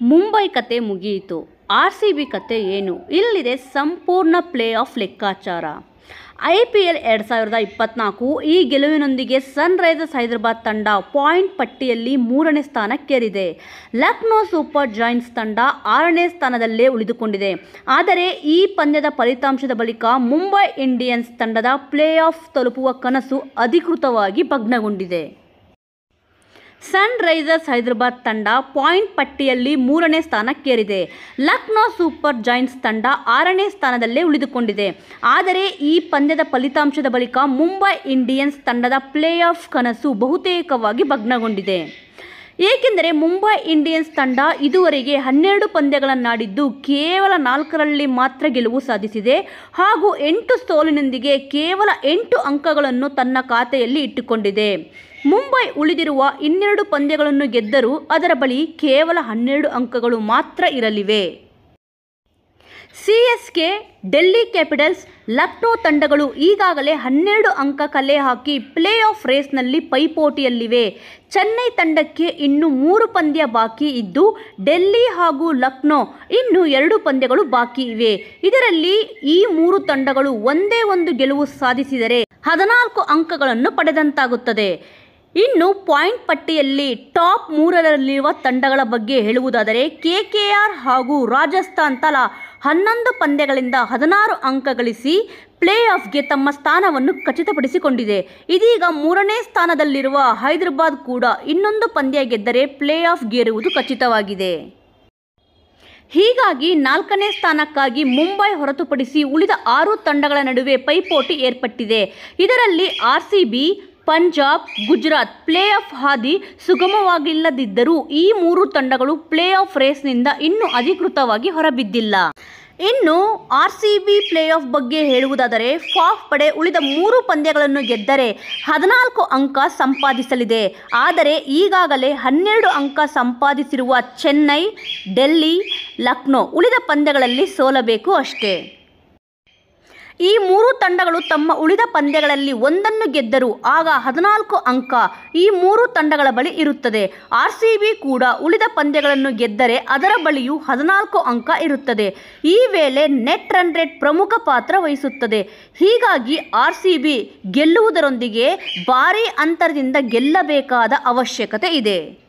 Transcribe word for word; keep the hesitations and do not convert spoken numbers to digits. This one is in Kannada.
ಮುಂಬೈ ಕತೆ ಮುಗಿಯಿತು. ಆರ್ ಸಿ ಬಿ ಕತೆ ಏನು? ಇಲ್ಲಿದೆ ಸಂಪೂರ್ಣ ಪ್ಲೇ ಆಫ್ ಲೆಕ್ಕಾಚಾರ. ಐ ಪಿ ಎಲ್ ಎರಡು ಸಾವಿರದ ಇಪ್ಪತ್ತ್ನಾಲ್ಕು ಈ ಗೆಲುವಿನೊಂದಿಗೆ ಸನ್ ರೈಸರ್ಸ್ ಹೈದರಾಬಾದ್ ತಂಡ ಪಾಯಿಂಟ್ ಪಟ್ಟಿಯಲ್ಲಿ ಮೂರನೇ ಸ್ಥಾನಕ್ಕೇರಿದೆ. ಲಕ್ನೋ ಸೂಪರ್ ಜಾಯಿಂಟ್ಸ್ ತಂಡ ಆರನೇ ಸ್ಥಾನದಲ್ಲೇ ಉಳಿದುಕೊಂಡಿದೆ. ಆದರೆ ಈ ಪಂದ್ಯದ ಫಲಿತಾಂಶದ ಬಳಿಕ ಮುಂಬೈ ಇಂಡಿಯನ್ಸ್ ತಂಡದ ಪ್ಲೇ ಆಫ್ ತಲುಪುವ ಕನಸು ಅಧಿಕೃತವಾಗಿ ಭಗ್ನಗೊಂಡಿದೆ. ಸನ್ ರೈಸರ್ಸ್ ಹೈದರಾಬಾದ್ ತಂಡ ಪಾಯಿಂಟ್ ಪಟ್ಟಿಯಲ್ಲಿ ಮೂರನೇ ಸ್ಥಾನಕ್ಕೇರಿದೆ. ಲಕ್ನೋ ಸೂಪರ್ ಜಾಯಿಂಟ್ಸ್ ತಂಡ ಆರನೇ ಸ್ಥಾನದಲ್ಲೇ ಉಳಿದುಕೊಂಡಿದೆ. ಆದರೆ ಈ ಪಂದ್ಯದ ಫಲಿತಾಂಶದ ಬಳಿಕ ಮುಂಬೈ ಇಂಡಿಯನ್ಸ್ ತಂಡದ ಪ್ಲೇ ಆಫ್ ಕನಸು ಬಹುತೇಕವಾಗಿ ಭಗ್ನಗೊಂಡಿದೆ. ಏಕೆಂದರೆ ಮುಂಬೈ ಇಂಡಿಯನ್ಸ್ ತಂಡ ಇದುವರೆಗೆ ಹನ್ನೆರಡು ಪಂದ್ಯಗಳನ್ನಾಡಿದ್ದು ಕೇವಲ ನಾಲ್ಕರಲ್ಲಿ ಮಾತ್ರ ಗೆಲುವು ಸಾಧಿಸಿದೆ ಹಾಗೂ ಎಂಟು ಸೋಲಿನೊಂದಿಗೆ ಕೇವಲ ಎಂಟು ಅಂಕಗಳನ್ನು ತನ್ನ ಖಾತೆಯಲ್ಲಿ ಇಟ್ಟುಕೊಂಡಿದೆ. ಮುಂಬೈ ಉಳಿದಿರುವ ಇನ್ನೆರಡು ಪಂದ್ಯಗಳನ್ನು ಗೆದ್ದರೂ ಅದರ ಬಳಿ ಕೇವಲ ಹನ್ನೆರಡು ಅಂಕಗಳು ಮಾತ್ರ ಇರಲಿವೆ. C S K, Delhi Capitals, Lucknow ತಂಡಗಳು ಈಗಾಗಲೇ ಹನ್ನೆರಡು ಅಂಕ ಕಲೆ ಹಾಕಿ ಪ್ಲೇ ಆಫ್ ರೇಸ್ನಲ್ಲಿ ಪೈಪೋಟಿಯಲ್ಲಿವೆ. ಚೆನ್ನೈ ತಂಡಕ್ಕೆ ಇನ್ನು ಮೂರು ಪಂದ್ಯ ಬಾಕಿ ಇದ್ದು ಡೆಲ್ಲಿ ಹಾಗೂ ಲಕ್ನೋ ಇನ್ನು ಎರಡು ಪಂದ್ಯಗಳು ಬಾಕಿ ಇವೆ. ಇದರಲ್ಲಿ ಈ ಮೂರು ತಂಡಗಳು ಒಂದೇ ಒಂದು ಗೆಲುವು ಸಾಧಿಸಿದರೆ ಹದಿನಾಲ್ಕು ಅಂಕಗಳನ್ನು ಪಡೆದಂತಾಗುತ್ತದೆ. ಇನ್ನು ಪಾಯಿಂಟ್ ಪಟ್ಟಿಯಲ್ಲಿ ಟಾಪ್ ಮೂರರಲ್ಲಿರುವ ತಂಡಗಳ ಬಗ್ಗೆ ಹೇಳುವುದಾದರೆ ಕೆ ಕೆ ಆರ್ ಹಾಗೂ ರಾಜಸ್ಥಾನ್ ತಲಾ ಹನ್ನೊಂದು ಪಂದ್ಯಗಳಿಂದ ಹದಿನಾರು ಅಂಕ ಗಳಿಸಿ ಪ್ಲೇ ಆಫ್ಗೆ ತಮ್ಮ ಸ್ಥಾನವನ್ನು ಖಚಿತಪಡಿಸಿಕೊಂಡಿದೆ. ಇದೀಗ ಮೂರನೇ ಸ್ಥಾನದಲ್ಲಿರುವ ಹೈದರಾಬಾದ್ ಕೂಡ ಇನ್ನೊಂದು ಪಂದ್ಯ ಗೆದ್ದರೆ ಪ್ಲೇ ಆಫ್ಗೇರುವುದು ಖಚಿತವಾಗಿದೆ. ಹೀಗಾಗಿ ನಾಲ್ಕನೇ ಸ್ಥಾನಕ್ಕಾಗಿ ಮುಂಬೈ ಹೊರತುಪಡಿಸಿ ಉಳಿದ ಆರು ತಂಡಗಳ ನಡುವೆ ಪೈಪೋಟಿ ಏರ್ಪಟ್ಟಿದೆ. ಇದರಲ್ಲಿ R C B, Punjab, Gujarat play off ಹಾದಿ ಸುಗಮವಾಗಿಲ್ಲದಿದ್ದರೂ ಈ ಮೂರು ತಂಡಗಳು ಪ್ಲೇ ಆಫ್ ರೇಸ್ನಿಂದ ಇನ್ನೂ ಅಧಿಕೃತವಾಗಿ ಹೊರಬಿದ್ದಿಲ್ಲ. ಇನ್ನು R C B play off ಬಗ್ಗೆ ಹೇಳುವುದಾದರೆ ಫಾಫ್ ಪಡೆ ಉಳಿದ ಮೂರು ಪಂದ್ಯಗಳನ್ನು ಗೆದ್ದರೆ ಹದಿನಾಲ್ಕು ಅಂಕ ಸಂಪಾದಿಸಲಿದೆ. ಆದರೆ ಈಗಾಗಲೇ ಹನ್ನೆರಡು ಅಂಕ ಸಂಪಾದಿಸಿರುವ ಚೆನ್ನೈ, ಡೆಲ್ಲಿ, ಲಕ್ನೋ ಉಳಿದ ಪಂದ್ಯಗಳಲ್ಲಿ ಸೋಲಬೇಕು ಅಷ್ಟೇ. ಈ ಮೂರು ತಂಡಗಳು ತಮ್ಮ ಉಳಿದ ಪಂದ್ಯಗಳಲ್ಲಿ ಒಂದನ್ನು ಗೆದ್ದರೂ ಆಗ ಹದಿನಾಲ್ಕು ಅಂಕ ಈ ಮೂರು ತಂಡಗಳ ಬಳಿ ಇರುತ್ತದೆ. ಆರ್ ಸಿ ಬಿ ಕೂಡ ಉಳಿದ ಪಂದ್ಯಗಳನ್ನು ಗೆದ್ದರೆ ಅದರ ಬಳಿಯೂ ಹದಿನಾಲ್ಕು ಅಂಕ ಇರುತ್ತದೆ. ಈ ವೇಳೆ ನೆಟ್ ರನ್ ರೇಟ್ ಪ್ರಮುಖ ಪಾತ್ರ ವಹಿಸುತ್ತದೆ. ಹೀಗಾಗಿ ಆರ್ ಸಿ ಬಿ ಗೆಲ್ಲುವುದರೊಂದಿಗೆ ಭಾರೀ ಅಂತರದಿಂದ ಗೆಲ್ಲಬೇಕಾದ ಅವಶ್ಯಕತೆ ಇದೆ.